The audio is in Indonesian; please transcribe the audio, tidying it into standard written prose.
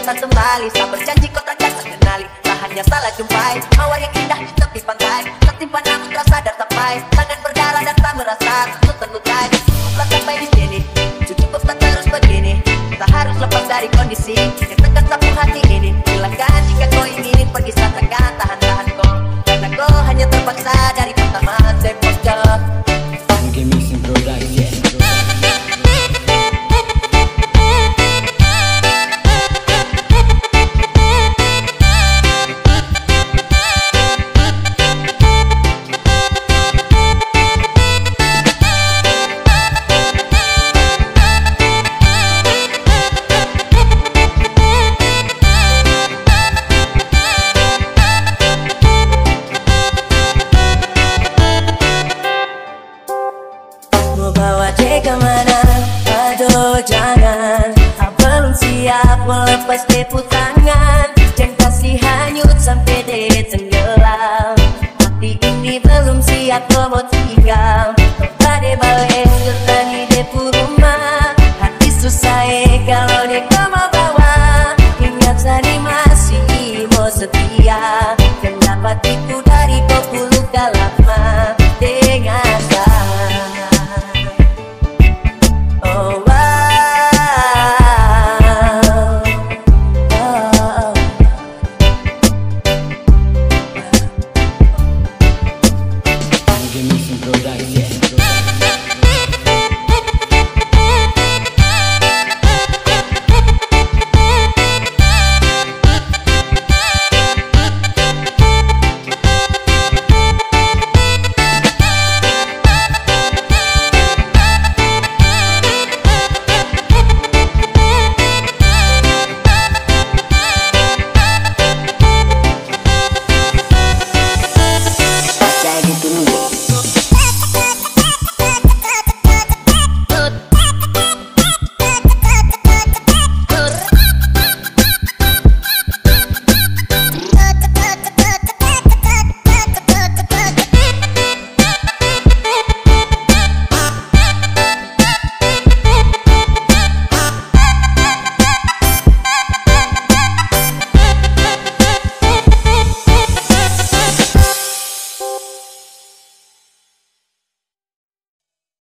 tak kembali. Tak berjanji kau takkan mengenali. Tak hanya salah jumpai mawar yang indah di tepi pantai. Tertimpa namun terasa dan sampai. Tangan berdarah dan tak merasa terlukai. Cukuplah sampai di sini, cukup tak terus begini. Tak harus lepas dari kondisi yang tekan sapu hati ini. Silakan jika kau ingin pergi, saya takkan tahan-tahan kau. Karena kau hanya terpaksa dari pertama sepotnya. Mungkin missing production. Mau bawa dia kemana? Aduh jangan, belum siap melepas dia putih.